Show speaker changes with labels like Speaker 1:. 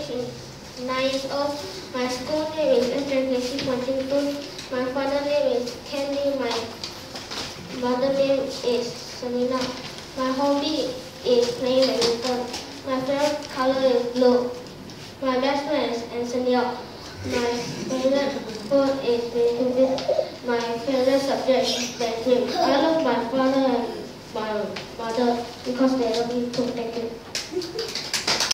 Speaker 1: 9 years old. My school name is SJC Pointing. My father name is Kenny. My mother name is Selena. My hobby is playing badminton. My favorite color is blue. My best friend is Anthony. My favorite food is vegetable. My favorite subject is Mandarin. I love my father and my mother because they love me too. Thank you.